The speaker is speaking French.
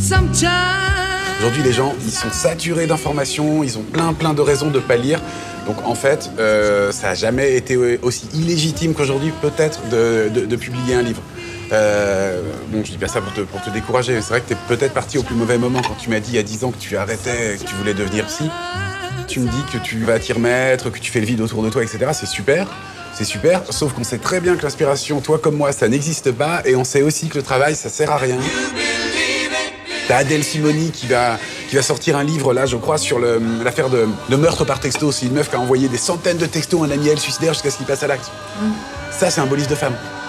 Aujourd'hui, les gens, ils sont saturés d'informations, ils ont plein de raisons de ne pas lire. Donc en fait, ça n'a jamais été aussi illégitime qu'aujourd'hui, peut-être, de publier un livre. Bon, je dis pas ça pour te décourager. C'est vrai que tu es peut-être parti au plus mauvais moment quand tu m'as dit il y a 10 ans que tu arrêtais, que tu voulais devenir psy. Tu me dis que tu vas t'y remettre, que tu fais le vide autour de toi, etc. C'est super. C'est super, sauf qu'on sait très bien que l'inspiration, toi comme moi, ça n'existe pas. Et on sait aussi que le travail, ça sert à rien. T'as Adèle Simoni qui va sortir un livre, là, je crois, sur l'affaire de meurtre par texto. C'est une meuf qui a envoyé des centaines de textos à un ami à elle suicidaire jusqu'à ce qu'il passe à l'acte. Ça, c'est un beau livre de femme.